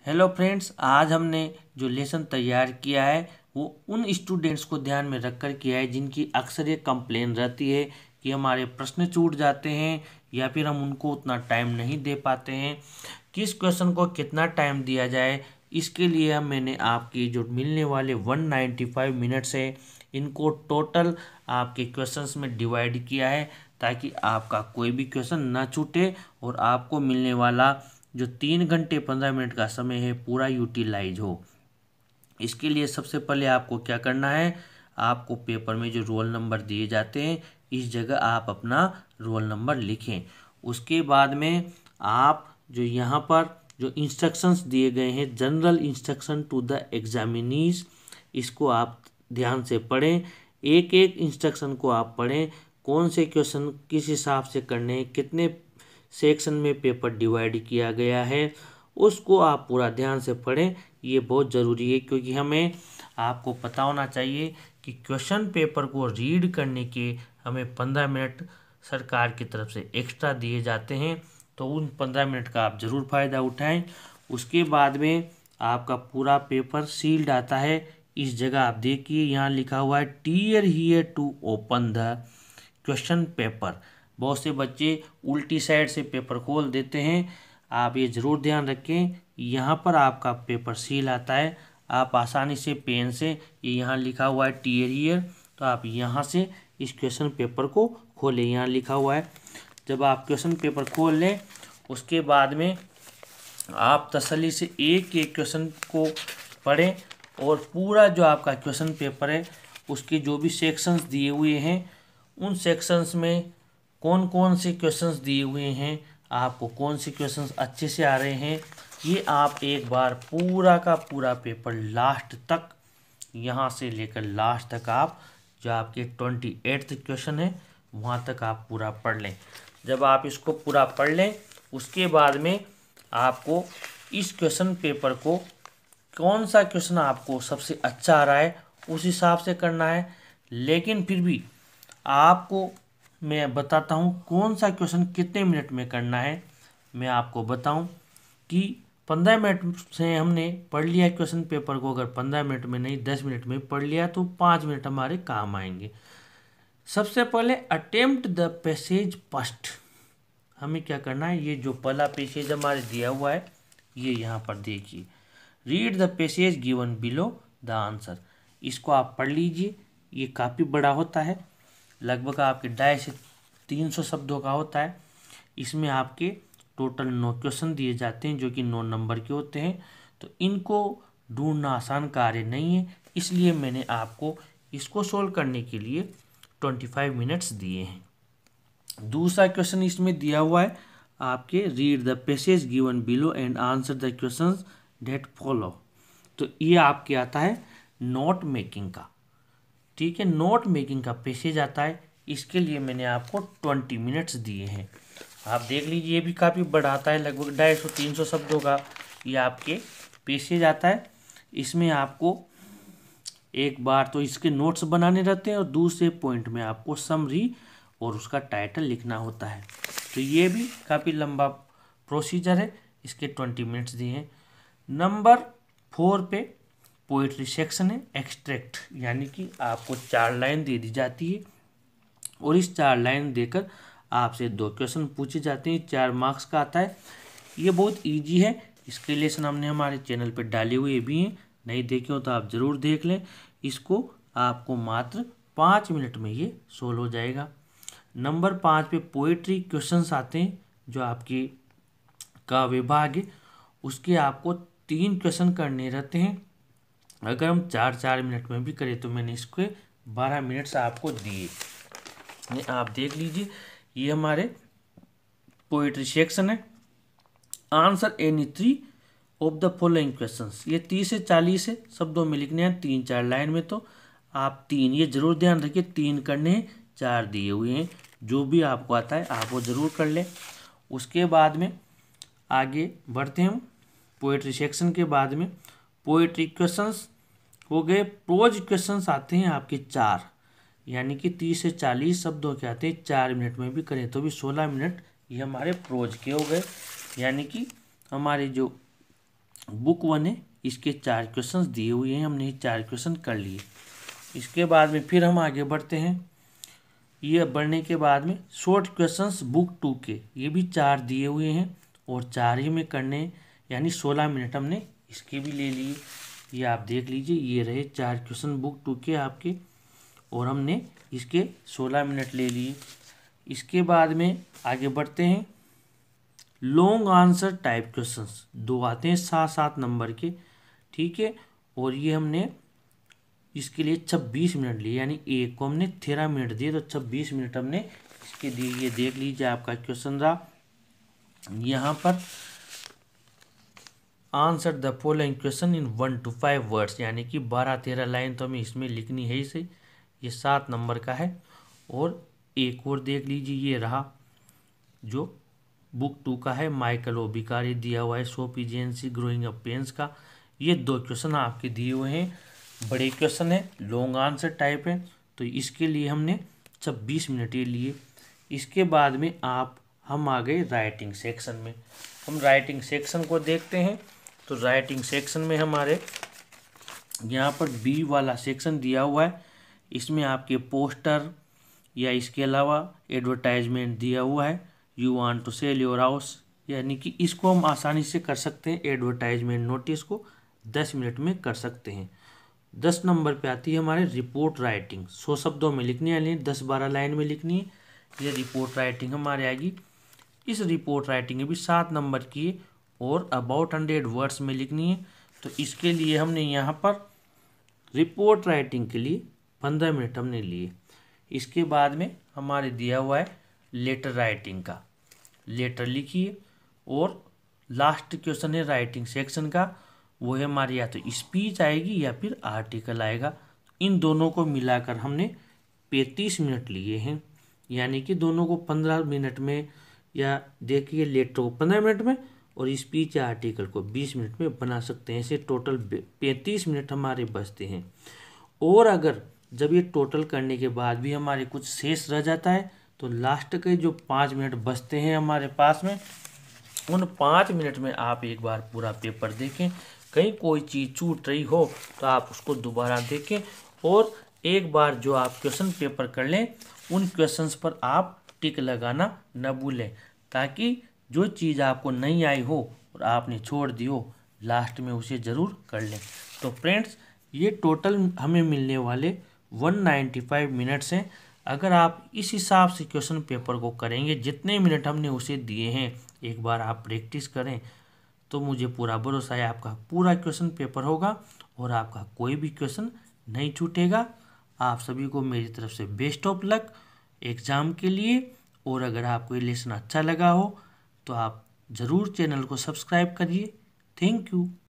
Hello friends, आज हमने जो लेसन तैयार किया है वो उन स्टूडेंट्स को ध्यान में रखकर किया है जिनकी अक्सर ये कंप्लेन रहती है कि हमारे प्रश्न छूट जाते हैं या फिर हम उनको उतना टाइम नहीं दे पाते हैं। किस क्वेश्चन को कितना टाइम दिया जाए, इसके लिए मैंने आपकी जो मिलने वाले 195 मिनट्स है इनको टोटल आपके क्वेश्चंस में डिवाइड किया है ताकि आपका कोई भी क्वेश्चन ना छूटे और आपको मिलने वाला जो 3 घंटे 15 मिनट का समय है पूरा यूटिलाइज हो। इसके लिए सबसे पहले आपको क्या करना है, आपको पेपर में जो रोल नंबर दिए जाते हैं इस जगह आप अपना रोल नंबर लिखें। उसके बाद में आप जो यहाँ पर जो इंस्ट्रक्शंस दिए गए हैं, general instruction to the examinees, इसको आप ध्यान से पढ़ें। एक एक इंस्ट्रक्शन को आप पढ़ें, कौन से क्वेश्चन किस हिसाब से करने हैं, कितने सेक्शन में पेपर डिवाइड किया गया है, उसको आप पूरा ध्यान से पढ़ें। ये बहुत ज़रूरी है क्योंकि हमें आपको पता होना चाहिए कि क्वेश्चन पेपर को रीड करने के हमें 15 मिनट सरकार की तरफ से एक्स्ट्रा दिए जाते हैं, तो उन 15 मिनट का आप ज़रूर फ़ायदा उठाएं। उसके बाद में आपका पूरा पेपर सील्ड आता है। इस जगह आप देखिए यहाँ लिखा हुआ है tear here to open the question paper. बहुत से बच्चे उल्टी साइड से पेपर खोल देते हैं, आप ये ज़रूर ध्यान रखें। यहाँ पर आपका पेपर सील आता है, आप आसानी से पेन से ये यहाँ लिखा हुआ है टीयर हियर, तो आप यहाँ से इस क्वेश्चन पेपर को खोलें। यहाँ लिखा हुआ है, जब आप क्वेश्चन पेपर खोल लें उसके बाद में आप तसल्ली से एक एक क्वेश्चन को पढ़ें और पूरा जो आपका क्वेश्चन पेपर है उसके जो भी सेक्शंस दिए हुए हैं उन सेक्शंस में कौन कौन से क्वेश्चंस दिए हुए हैं, आपको कौन से क्वेश्चंस अच्छे से आ रहे हैं, ये आप एक बार पूरा का पूरा पेपर लास्ट तक, यहाँ से लेकर लास्ट तक आप जो आपके 28th क्वेश्चन है वहाँ तक आप पूरा पढ़ लें। जब आप इसको पूरा पढ़ लें उसके बाद में आपको इस क्वेश्चन पेपर को कौन सा क्वेश्चन आपको सबसे अच्छा आ रहा है उस हिसाब से करना है। लेकिन फिर भी आपको मैं बताता हूँ कौन सा क्वेश्चन कितने मिनट में करना है। मैं आपको बताऊँ कि 15 मिनट से हमने पढ़ लिया क्वेश्चन पेपर को, अगर 15 मिनट में नहीं 10 मिनट में पढ़ लिया तो 5 मिनट हमारे काम आएंगे। सबसे पहले अटेम्प्ट द पैसेज फर्स्ट, हमें क्या करना है, ये जो पहला पैसेज हमारे दिया हुआ है ये यहाँ पर देखिए, read the passage given below the answer, इसको आप पढ़ लीजिए। ये काफ़ी बड़ा होता है, लगभग आपके 250 से 300 शब्दों का होता है। इसमें आपके टोटल 9 क्वेश्चन दिए जाते हैं जो कि 9 नंबर के होते हैं, तो इनको ढूंढना आसान कार्य नहीं है, इसलिए मैंने आपको इसको सोल्व करने के लिए 25 मिनट्स दिए हैं। दूसरा क्वेश्चन इसमें दिया हुआ है आपके, read the passage given below and answer the questions that follow, तो ये आपके आता है नोट मेकिंग का, ठीक है, नोट मेकिंग का पैसेज आता है। इसके लिए मैंने आपको 20 मिनट्स दिए हैं। आप देख लीजिए ये भी काफ़ी बड़ा आता है, लगभग 250-300 शब्दों का ये आपके पैसेज आता है। इसमें आपको एक बार तो इसके नोट्स बनाने रहते हैं और दूसरे पॉइंट में आपको समरी और उसका टाइटल लिखना होता है, तो ये भी काफ़ी लंबा प्रोसीजर है। इसके 20 मिनट्स दिए हैं। नंबर 4 पे पोइट्री सेक्शन है, एक्सट्रैक्ट, यानी कि आपको 4 लाइन दे दी जाती है और इस 4 लाइन देकर आपसे 2 क्वेश्चन पूछे जाते हैं, 4 मार्क्स का आता है। ये बहुत इजी है, इसके लेसन हमने हमारे चैनल पर डाले हुए भी हैं, नहीं देखे हो तो आप ज़रूर देख लें। इसको आपको मात्र 5 मिनट में ये सोल्व हो जाएगा। नंबर 5 पे पोइट्री क्वेश्चंस आते हैं, जो आपके का विभाग है उसके आपको 3 क्वेश्चन करने रहते हैं। अगर हम 4-4 मिनट में भी करें तो मैंने इसके 12 मिनट्स आपको दिए। आप देख लीजिए ये हमारे पोइट्री सेक्शन है। Answer any 3 of the following questions, ये 30 से 40 है शब्दों में लिखने हैं, 3-4 लाइन में, तो आप 3, ये जरूर ध्यान रखिए 3 करने हैं, 4 दिए हुए हैं। जो भी आपको आता है आप वो ज़रूर कर लें। उसके बाद में आगे बढ़ते हैं। पोइट्री सेक्शन के बाद में पोइट्री क्वेश्चंस हो गए। प्रोज क्वेश्चंस आते हैं आपके 4, यानी कि 30 से 40 शब्दों के आते हैं, 4 मिनट में भी करें तो भी 16 मिनट ये हमारे प्रोज के हो गए। यानी कि हमारे जो बुक 1 है, इसके 4 क्वेश्चंस दिए हुए हैं, हमने ये 4 क्वेश्चन कर लिए। इसके बाद में फिर हम आगे बढ़ते हैं। ये बढ़ने के बाद में शॉर्ट क्वेश्चंस बुक 2 के, ये भी 4 दिए हुए हैं और 4 ही में करने, यानी 16 मिनट हमने इसके भी ले लिए। ये आप देख लीजिए, ये रहे 4 क्वेश्चन बुक 2 के आपके, और हमने इसके 16 मिनट ले लिए। इसके बाद में आगे बढ़ते हैं। लॉन्ग आंसर टाइप क्वेश्चंस 2 आते हैं 7-7 नंबर के, ठीक है, और ये हमने इसके लिए 26 मिनट लिए, यानी एक को हमने 13 मिनट दिए तो 26 मिनट हमने इसके दिए। ये देख लीजिए आपका क्वेश्चन रहा। यहाँ पर answer the following question in 1 to 5 words, यानी कि 12-13 लाइन तो हमें इसमें लिखनी है ही सही। ये 7 नंबर का है। और एक और देख लीजिए, ये रहा जो बुक 2 का है, माइकल ओबिकारी दिया हुआ है, Sophie Jency growing up pains का। ये 2 क्वेश्चन आपके दिए हुए हैं, बड़े क्वेश्चन है, लॉन्ग आंसर टाइप है, तो इसके लिए हमने 26 मिनट ये लिए। इसके बाद में हम आ गए राइटिंग सेक्शन में। हम राइटिंग सेक्शन को देखते हैं। तो राइटिंग सेक्शन में हमारे यहाँ पर बी वाला सेक्शन दिया हुआ है, इसमें आपके पोस्टर या इसके अलावा एडवर्टाइजमेंट दिया हुआ है। You want to sell your house, यानी कि इसको हम आसानी से कर सकते हैं, एडवर्टाइजमेंट नोटिस को 10 मिनट में कर सकते हैं। 10 नंबर पे आती है हमारे रिपोर्ट राइटिंग, 100 शब्दों में लिखनी है, 10-12 लाइन में लिखनी है। ये रिपोर्ट राइटिंग हमारे आएगी। इस रिपोर्ट राइटिंग में भी 7 नंबर की है और अबाउट 100 वर्ड्स में लिखनी है। तो इसके लिए हमने यहाँ पर रिपोर्ट राइटिंग के लिए 15 मिनट हमने लिए। इसके बाद में हमारे दिया हुआ है लेटर राइटिंग का, लेटर लिखिए। और लास्ट क्वेश्चन है राइटिंग सेक्शन का, वो है हमारी या तो स्पीच आएगी या फिर आर्टिकल आएगा। इन दोनों को मिलाकर हमने 35 मिनट लिए हैं, यानी कि दोनों को 15 मिनट में, या देखिए लेटर को 15 मिनट में और स्पीच या आर्टिकल को 20 मिनट में बना सकते हैं। ऐसे टोटल 35 मिनट हमारे बचते हैं। और अगर जब ये टोटल करने के बाद भी हमारे कुछ शेष रह जाता है तो लास्ट के जो 5 मिनट बचते हैं हमारे पास में, उन 5 मिनट में आप एक बार पूरा पेपर देखें। कहीं कोई चीज़ छूट रही हो तो आप उसको दोबारा देखें, और एक बार जो आप क्वेश्चन पेपर कर लें उन क्वेश्चंस पर आप टिक लगाना न भूलें, ताकि जो चीज़ आपको नहीं आई हो और आपने छोड़ दी हो, लास्ट में उसे ज़रूर कर लें। तो फ्रेंड्स, ये टोटल हमें मिलने वाले 195 मिनट्स हैं। अगर आप इस हिसाब से क्वेश्चन पेपर को करेंगे, जितने मिनट हमने उसे दिए हैं, एक बार आप प्रैक्टिस करें, तो मुझे पूरा भरोसा है आपका पूरा क्वेश्चन पेपर होगा और आपका कोई भी क्वेश्चन नहीं छूटेगा। आप सभी को मेरी तरफ से बेस्ट ऑफ लक एग्ज़ाम के लिए। और अगर आपको ये लेसन अच्छा लगा हो तो आप ज़रूर चैनल को सब्सक्राइब करिए। Thank you.